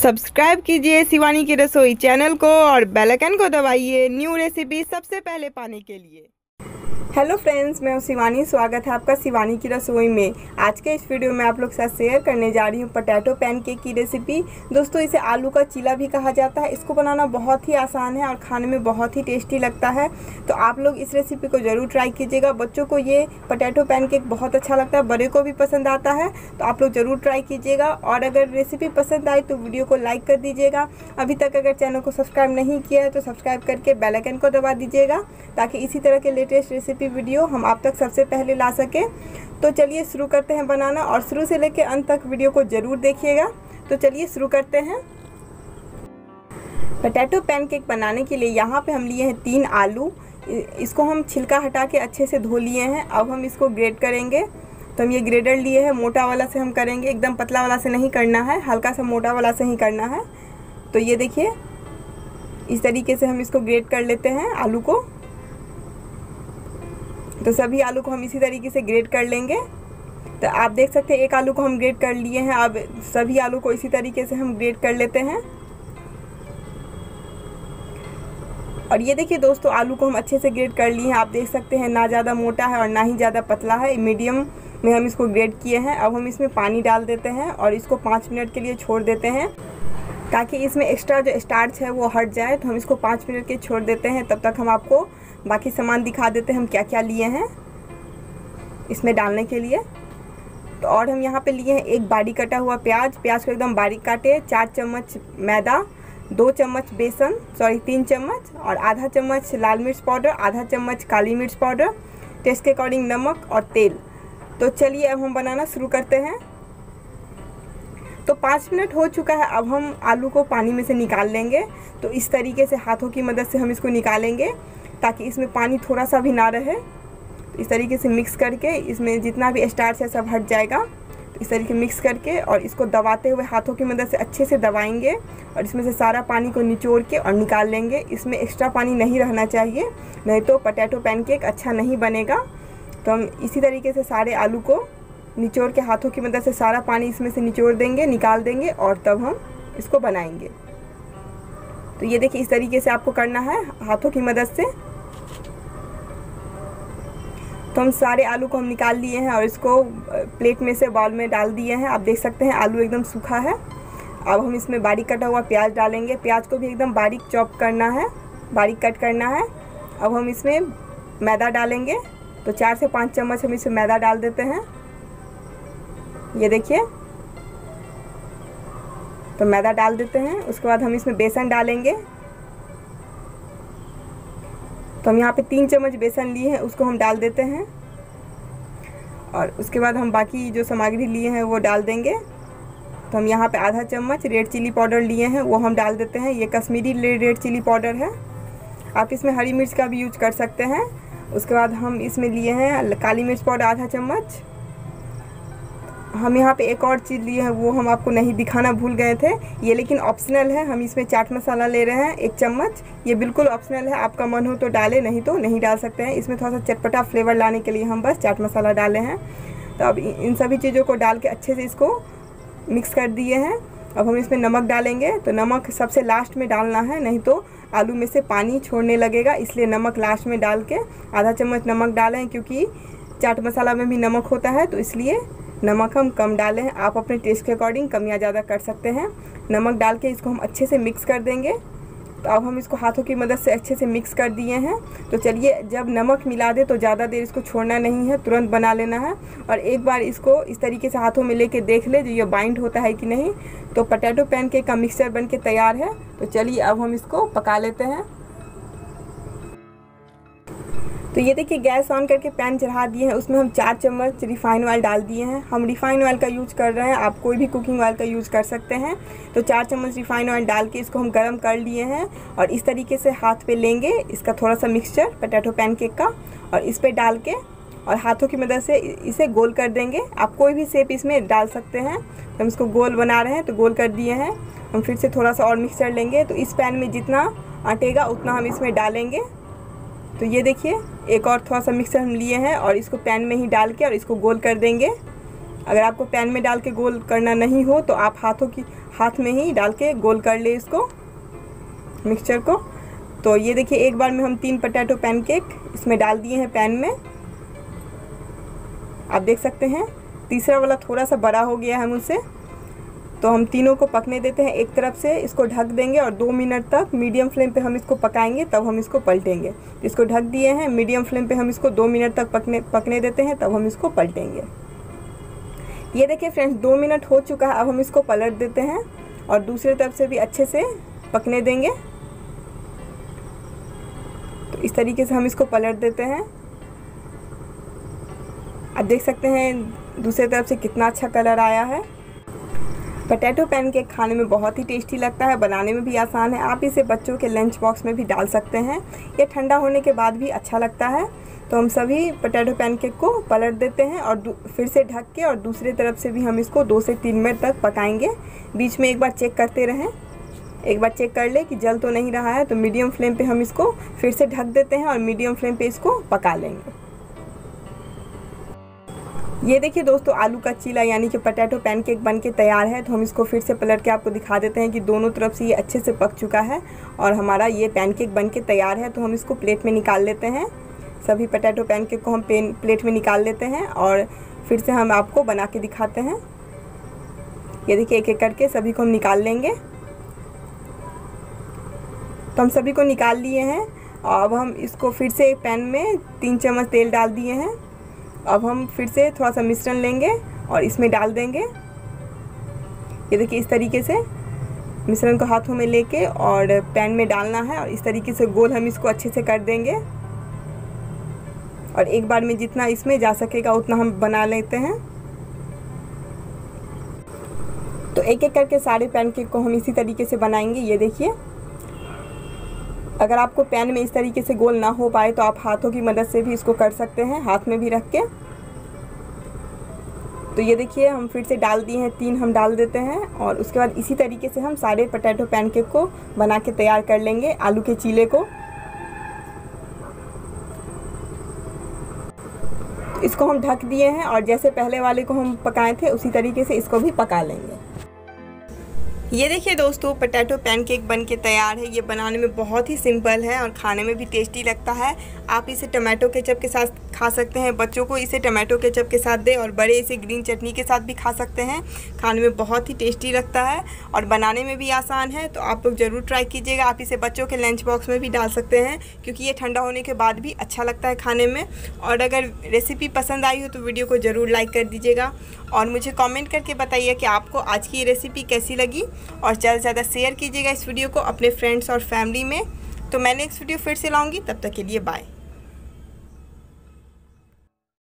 Subscribe कीजिए शिवानी की रसोई चैनल को और बेल आइकन को दबाइए न्यू रेसिपी सबसे पहले पाने के लिए। हेलो फ्रेंड्स, मैं हूं शिवानी। स्वागत है आपका शिवानी की रसोई में। आज के इस वीडियो में आप लोग के साथ शेयर करने जा रही हूं पोटैटो पैनकेक की रेसिपी। दोस्तों, इसे आलू का चीला भी कहा जाता है। इसको बनाना बहुत ही आसान है और खाने में बहुत ही टेस्टी लगता है। तो आप लोग इस रेसिपी को ज़रूर ट्राई कीजिएगा। बच्चों को ये पोटैटो पैनकेक बहुत अच्छा लगता है, बड़े को भी पसंद आता है। तो आप लोग ज़रूर ट्राई कीजिएगा और अगर रेसिपी पसंद आए तो वीडियो को लाइक कर दीजिएगा। अभी तक अगर चैनल को सब्सक्राइब नहीं किया है तो सब्सक्राइब करके बेल आइकन को दबा दीजिएगा ताकि इसी तरह के लेटेस्ट रेसिपी वीडियो हम आप तक सबसे पहले ला सके। तो चलिए शुरू करते हैं बनाना और शुरू से लेकर अंत तक वीडियो को ज़रूर देखिएगा। तो चलिए शुरू करते हैं। पोटैटो पैनकेक बनाने के लिए यहाँ पे हम लिए हैं 3 आलू। इसको हम छिलका हटा के अच्छे से धो लिए हैं। अब हम इसको ग्रेट करेंगे। तो हम ये ग्रेडर लिए हैं, मोटा वाला से हम करेंगे, एकदम पतला वाला से नहीं करना है, हल्का सा मोटा वाला से ही करना है। तो ये देखिए, इस तरीके से हम इसको ग्रेट कर लेते हैं आलू को। तो सभी आलू को हम इसी तरीके से ग्रेट कर लेंगे। तो आप देख सकते हैं एक आलू को हम ग्रेट कर लिए हैं। अब सभी आलू को इसी तरीके से हम ग्रेट कर लेते हैं। और ये देखिए दोस्तों, आलू को हम अच्छे से ग्रेट कर लिए हैं। आप देख सकते हैं ना ज़्यादा मोटा है और ना ही ज़्यादा पतला है, मीडियम में हम इसको ग्रेट किए हैं। अब हम इसमें पानी डाल देते हैं और इसको 5 मिनट के लिए छोड़ देते हैं ताकि इसमें एक्स्ट्रा जो स्टार्च है वो हट जाए। तो हम इसको 5 मिनट के छोड़ देते हैं। तब तक हम आपको बाकी सामान दिखा देते हैं हम क्या क्या लिए हैं इसमें डालने के लिए। तो और हम यहाँ पे लिए हैं एक बारीक कटा हुआ प्याज को एकदम बारीक काटे, 4 चम्मच मैदा, 2 चम्मच बेसन, 3 चम्मच, और आधा चम्मच लाल मिर्च पाउडर, आधा चम्मच काली मिर्च पाउडर, टेस्ट के अकॉर्डिंग नमक और तेल। तो चलिए अब हम बनाना शुरू करते हैं। तो 5 मिनट हो चुका है। अब हम आलू को पानी में से निकाल लेंगे। तो इस तरीके से हाथों की मदद से हम इसको निकालेंगे ताकि इसमें पानी थोड़ा सा भी ना रहे। तो इस तरीके से मिक्स करके इसमें जितना भी स्टार्च है सब हट जाएगा। तो इस तरीके मिक्स करके और इसको दबाते हुए हाथों की मदद से अच्छे से दबाएंगे और इसमें से सारा पानी को निचोड़ के और निकाल लेंगे। इसमें एक्स्ट्रा पानी नहीं रहना चाहिए, नहीं तो पोटैटो पैनकेक अच्छा नहीं बनेगा। तो हम इसी तरीके से सारे आलू को निचोड़ के हाथों की मदद से सारा पानी इसमें से निचोड़ देंगे, निकाल देंगे और तब हम इसको बनाएंगे। तो ये देखिए, इस तरीके से आपको करना है हाथों की मदद से। तो हम सारे आलू को हम निकाल लिए हैं और इसको प्लेट में से बाउल में डाल दिए हैं। आप देख सकते हैं आलू एकदम सूखा है। अब हम इसमें बारीक कटा हुआ प्याज डालेंगे। प्याज को भी एकदम बारीक चॉप करना है, बारीक कट करना है। अब हम इसमें मैदा डालेंगे। तो 4 से 5 चम्मच हम इसमें मैदा डाल देते हैं। ये देखिए, तो मैदा डाल देते हैं। उसके बाद हम इसमें बेसन डालेंगे। तो हम यहाँ पे 3 चम्मच बेसन लिए हैं, उसको हम डाल देते हैं। और उसके बाद हम बाकी जो सामग्री लिए हैं वो डाल देंगे। तो हम यहाँ पे आधा चम्मच रेड चिली पाउडर लिए हैं, वो हम डाल देते हैं। ये कश्मीरी रेड चिली पाउडर है। आप इसमें हरी मिर्च का भी यूज कर सकते हैं। उसके बाद हम इसमें लिए हैं काली मिर्च पाउडर आधा चम्मच। हम यहाँ पे एक और चीज़ लिए हैं, वो हम आपको नहीं दिखाना भूल गए थे, ये लेकिन ऑप्शनल है। हम इसमें चाट मसाला ले रहे हैं 1 चम्मच। ये बिल्कुल ऑप्शनल है, आपका मन हो तो डालें, नहीं तो नहीं डाल सकते हैं। इसमें थोड़ा सा चटपटा फ्लेवर लाने के लिए हम बस चाट मसाला डाले हैं। तो अब इन सभी चीज़ों को डाल के अच्छे से इसको मिक्स कर दिए हैं। अब हम इसमें नमक डालेंगे। तो नमक सबसे लास्ट में डालना है, नहीं तो आलू में से पानी छोड़ने लगेगा, इसलिए नमक लास्ट में डाल के आधा चम्मच नमक डालें, क्योंकि चाट मसाला में भी नमक होता है, तो इसलिए नमक हम कम डालें। आप अपने टेस्ट के अकॉर्डिंग कम या ज़्यादा कर सकते हैं। नमक डाल के इसको हम अच्छे से मिक्स कर देंगे। तो अब हम इसको हाथों की मदद से अच्छे से मिक्स कर दिए हैं। तो चलिए, जब नमक मिला दे तो ज़्यादा देर इसको छोड़ना नहीं है, तुरंत बना लेना है। और एक बार इसको इस तरीके से हाथों में लेके देख ले जो ये बाइंड होता है कि नहीं। तो पोटैटो पैनकेक का मिक्सचर बन के तैयार है। तो चलिए अब हम इसको पका लेते हैं। तो ये देखिए, गैस ऑन करके पैन चढ़ा दिए हैं। उसमें हम 4 चम्मच रिफाइन ऑयल डाल दिए हैं। हम रिफाइन ऑयल का यूज़ कर रहे हैं, आप कोई भी कुकिंग ऑयल का यूज़ कर सकते हैं। तो 4 चम्मच रिफाइन ऑयल डाल के इसको हम गर्म कर लिए हैं और इस तरीके से हाथ पे लेंगे इसका थोड़ा सा मिक्सचर पोटैटो पैनकेक का, और इस पर डाल के और हाथों की मदद से इसे गोल कर देंगे। आप कोई भी शेप इसमें डाल सकते हैं। हम इसको गोल बना रहे हैं, तो गोल कर दिए हैं। हम फिर से थोड़ा सा और मिक्सचर लेंगे। तो इस पैन में जितना आटेगा उतना हम इसमें डालेंगे। तो ये देखिए, एक और थोड़ा सा मिक्सचर हम लिए हैं और इसको पैन में ही डाल के और इसको गोल कर देंगे। अगर आपको पैन में डाल के गोल करना नहीं हो तो आप हाथ में ही डाल के गोल कर ले इसको, मिक्सचर को। तो ये देखिए एक बार में हम 3 पोटैटो पैनकेक इसमें डाल दिए हैं पैन में। आप देख सकते हैं तीसरा वाला थोड़ा सा बड़ा हो गया है मुझसे, तो हम तीनों को पकने देते हैं। एक तरफ से इसको ढक देंगे और 2 मिनट तक मीडियम फ्लेम पे हम इसको पकाएंगे, तब हम इसको पलटेंगे। इसको ढक दिए हैं, मीडियम फ्लेम पे हम इसको 2 मिनट तक पकने देते हैं, तब हम इसको पलटेंगे। ये देखिए फ्रेंड्स 2 मिनट हो चुका है। अब हम इसको पलट देते हैं और दूसरी तरफ से भी अच्छे से पकने देंगे। तो इस तरीके से हम इसको पलट देते हैं। आप देख सकते हैं दूसरी तरफ से कितना अच्छा कलर आया है। पोटैटो पैनकेक खाने में बहुत ही टेस्टी लगता है, बनाने में भी आसान है। आप इसे बच्चों के लंच बॉक्स में भी डाल सकते हैं। ये ठंडा होने के बाद भी अच्छा लगता है। तो हम सभी पोटैटो पैनकेक को पलट देते हैं और फिर से ढक के और दूसरी तरफ से भी हम इसको 2 से 3 मिनट तक पकाएंगे। बीच में एक बार चेक करते रहें, एक बार चेक कर ले कि जल तो नहीं रहा है। तो मीडियम फ्लेम पे हम इसको फिर से ढक देते हैं और मीडियम फ्लेम पे इसको पका लेंगे। ये देखिए दोस्तों आलू का चीला यानी कि पोटैटो पैनकेक बन के तैयार है। तो हम इसको फिर से पलट के आपको दिखा देते हैं कि दोनों तरफ से ये अच्छे से पक चुका है और हमारा ये पैनकेक बन के तैयार है। तो हम इसको प्लेट में निकाल लेते हैं। सभी पोटैटो पैनकेक को हम प्लेट में निकाल लेते हैं और फिर से हम आपको बना के दिखाते हैं। ये देखिए एक एक करके सभी को हम निकाल लेंगे। तो हम सभी को निकाल लिए हैं। अब हम इसको फिर से एक पैन में 3 चम्मच तेल डाल दिए हैं। अब हम फिर से थोड़ा सा मिश्रण लेंगे और इसमें डाल देंगे। ये देखिए इस तरीके से मिश्रण को हाथों में लेके और पैन में डालना है और इस तरीके से गोल हम इसको अच्छे से कर देंगे और एक बार में जितना इसमें जा सकेगा उतना हम बना लेते हैं। तो एक एक करके सारे पैनकेक को हम इसी तरीके से बनाएंगे। ये देखिए अगर आपको पैन में इस तरीके से गोल ना हो पाए तो आप हाथों की मदद से भी इसको कर सकते हैं, हाथ में भी रख के। तो ये देखिए हम फिर से डाल दिए हैं, 3 हम डाल देते हैं और उसके बाद इसी तरीके से हम सारे पोटैटो पैनकेक को बना के तैयार कर लेंगे, आलू के चीले को। तो इसको हम ढक दिए हैं और जैसे पहले वाले को हम पकाए थे उसी तरीके से इसको भी पका लेंगे। ये देखिए दोस्तों पोटैटो पैनकेक बन के तैयार है। ये बनाने में बहुत ही सिंपल है और खाने में भी टेस्टी लगता है। आप इसे टमाटो केचप के साथ खा सकते हैं, बच्चों को इसे टमाटो केचप के साथ दें और बड़े इसे ग्रीन चटनी के साथ भी खा सकते हैं। खाने में बहुत ही टेस्टी लगता है और बनाने में भी आसान है। तो आप लोग ज़रूर ट्राई कीजिएगा। आप इसे बच्चों के लंच बॉक्स में भी डाल सकते हैं क्योंकि ये ठंडा होने के बाद भी अच्छा लगता है खाने में। और अगर रेसिपी पसंद आई हो तो वीडियो को ज़रूर लाइक कर दीजिएगा और मुझे कमेंट करके बताइए कि आपको आज की ये रेसिपी कैसी लगी और ज़्यादा से ज़्यादा शेयर कीजिएगा इस वीडियो को अपने फ्रेंड्स और फैमिली में। तो मैं नेक्स्ट वीडियो फिर से लाऊंगी, तब तक के लिए बाय।